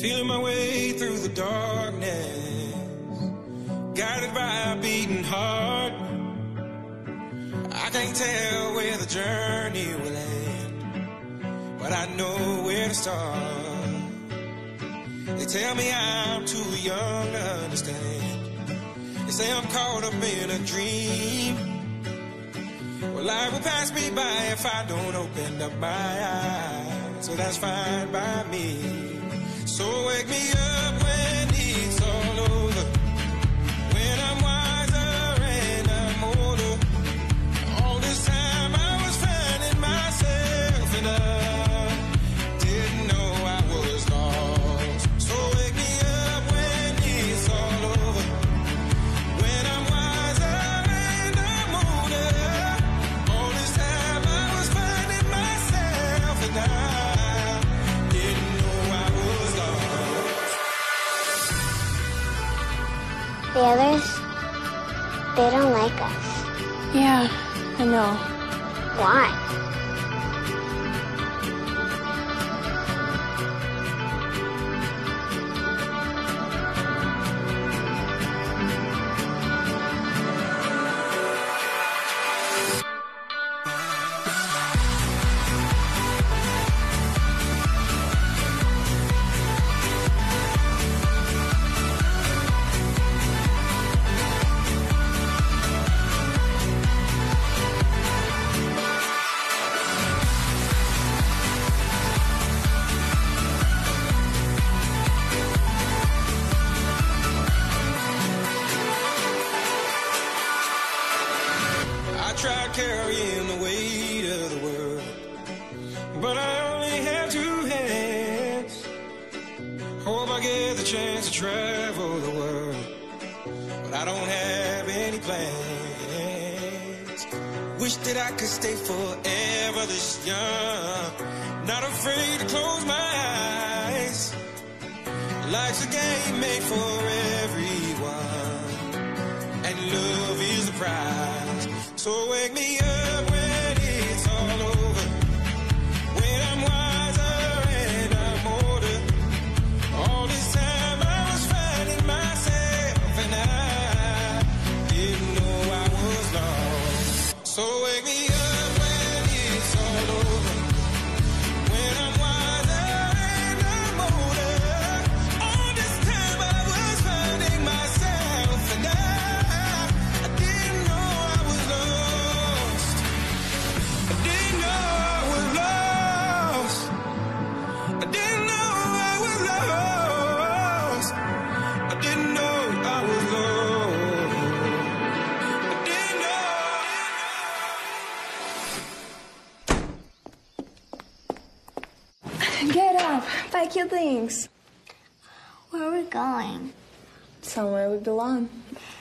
Feeling my way through the darkness, guided by a beating heart. I can't tell where the journey will end, but I know where to start. They tell me I'm too young to understand. They say I'm caught up in a dream. Well, life will pass me by if I don't open up my eyes, so that's fine by me. So wake me up when it's all over, when I'm wiser and I'm older. All this time I was finding myself and I didn't know I was lost. So wake me up when it's all over, when I'm wiser and I'm older. All this time I was finding myself and I didn't know I was lost. The others, they don't like us. Yeah, I know. Why? I tried carrying the weight of the world, but I only have two hands. Hope I get the chance to travel the world, but I don't have any plans. Wish that I could stay forever this young, not afraid to close my eyes. Life's a game made for everyone, and love is the prize. So wake me up when it's all over, when I'm wiser and I'm older. All this time I was finding myself and I didn't know I was lost. So wake me up when it's all over, when I'm wiser and I'm older. All this time I was finding myself and I didn't know I was lost. I didn't know I was lost. I didn't know I was lost. I didn't know I was lost. I didn't know. Get up. Pack your things. Where are we going? Somewhere we belong.